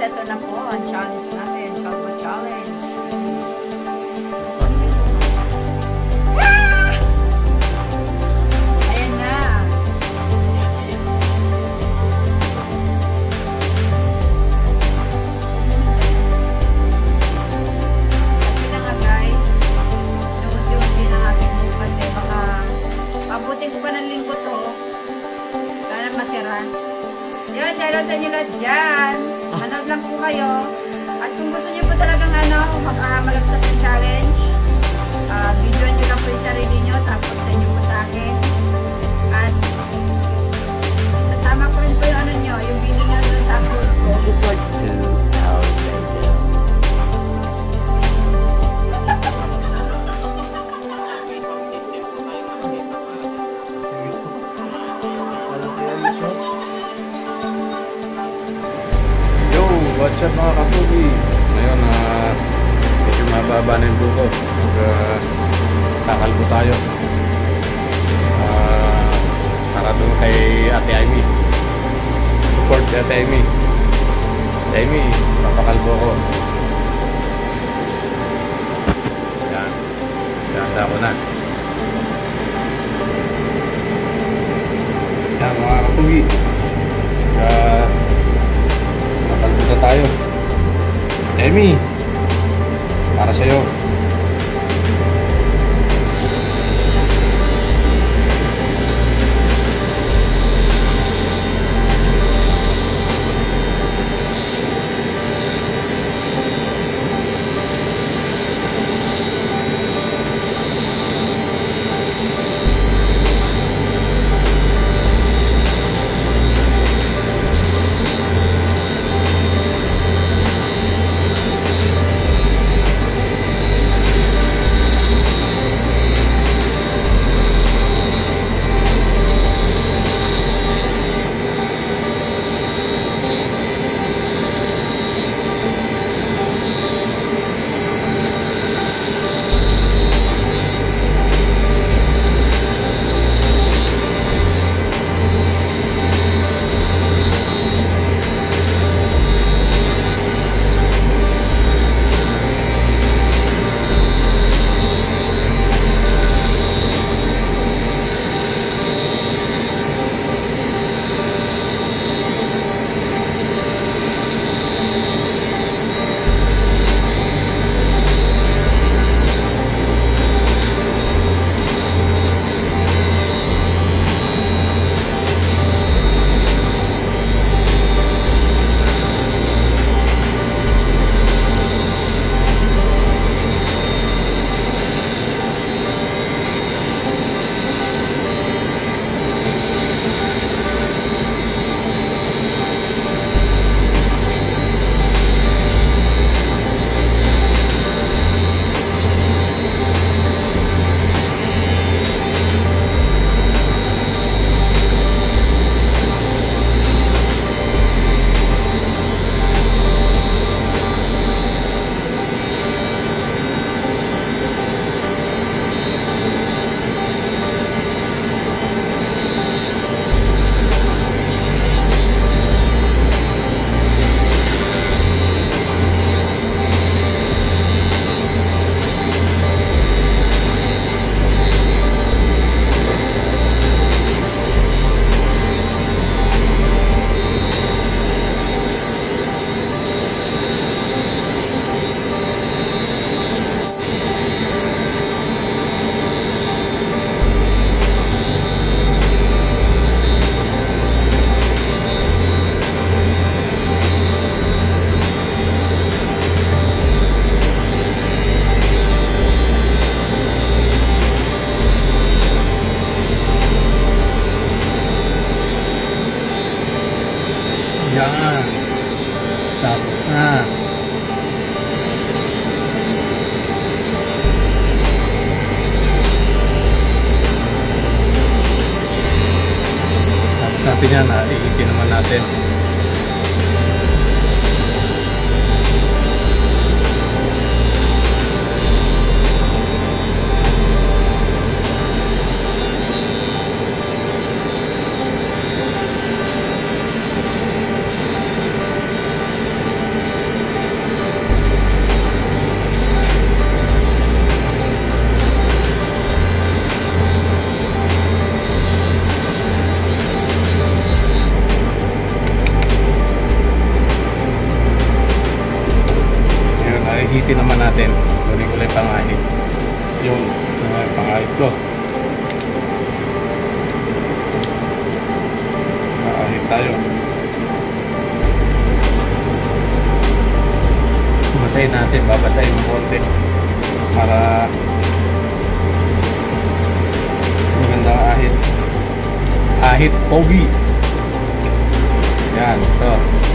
ito na po ang challenge natin. Kalbo challenge. Ayan na. Sabi na nga guys, unti-unti na natin mo kasi baka abutin ko pa ng linggo to. Sana matira. Yan, shoutout sa inyo lahat dyan. Manood lang po kayo. At kung gusto niyo po talagang malagtas ng challenge, video nyo lang po yung sarili nyo, tapos sa inyo po sa akin. At sasama ko rin po yung nyo, yung video nyo doon sa upload ko. Like 2 hours later. What's up mga katubi? Ngayon, medyo mababa na yung buko. Kakalbo tayo. Para doon kay Ate Amy. Support kay Ate Amy. Ate Amy, papakalbo ko. Yan. Ganda ko na. Yan mga katubi. Kalbo na tayo. Amy, para sa'yo. Yan. Tapos na. Tapos natin yan. Iitin naman natin. hihitin naman natin. Kunin ko lang yung pangahit. Yung pangahit ko. Pangahit tayo. Basahin natin, babasahin ng konti para magandang ahit. Ahit pogi. Yan, ito.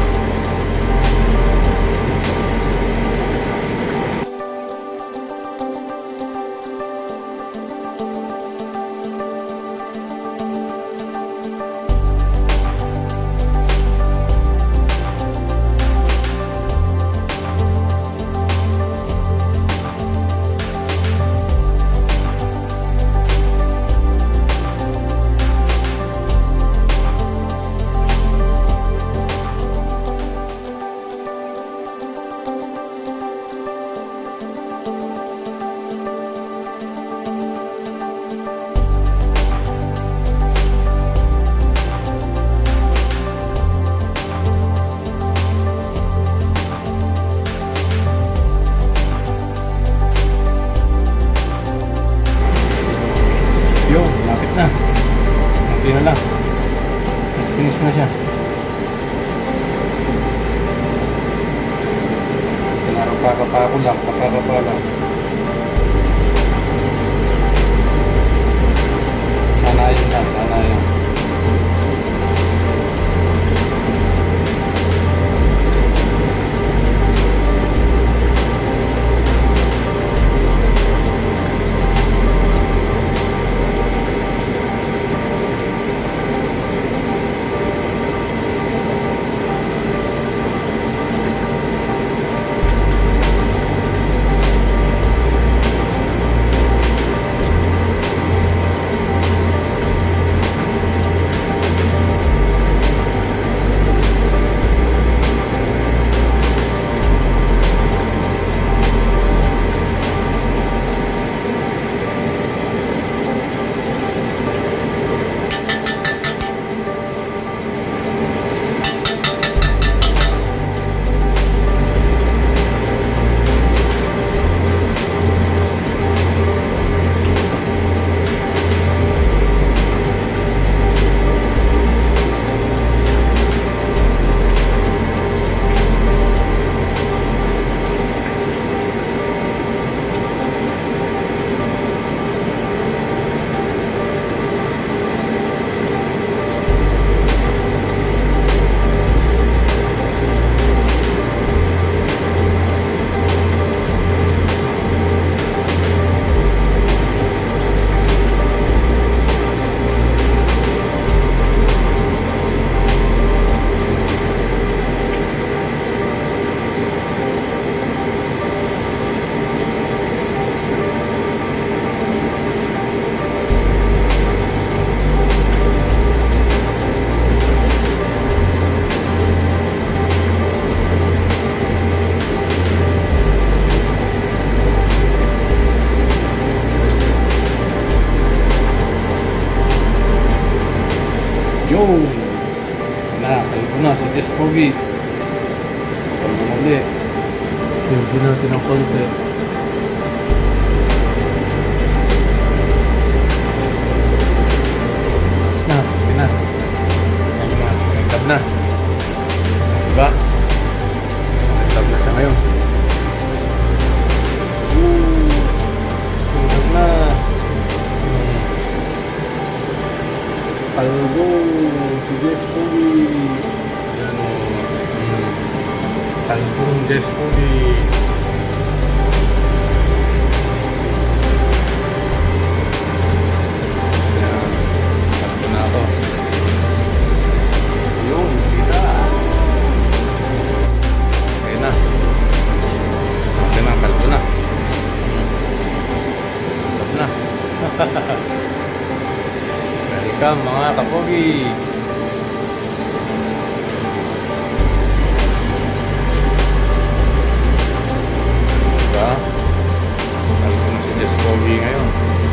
Kunti na lang. Finish na siya. Pinarapaka lang. Papakapa lang. Sanayin lang. Sanayin. Yo! Kalbo na si Jess Pogi. Kalbo na ulit. Kalbo natin ang konti. Okay na. Nag-tab na. Diba? Nag-tab na siya ngayon. Nag-tab na. Kalbo si Jess Pogi. Yan o. Kalbong Jess Pogi. Yan. Kalbo na ako. Yung kita. Okay na. Okay na. Kalbo na. Kalbo na. Welcome mga kapogi. Diba? Kalbo na si Jess Pogi ngayon.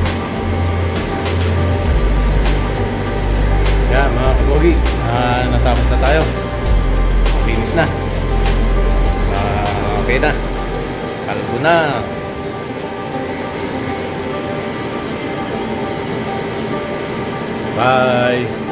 Yan mga kapogi, natapos na tayo. Finish na. Okay na. Kalbo na. Bye.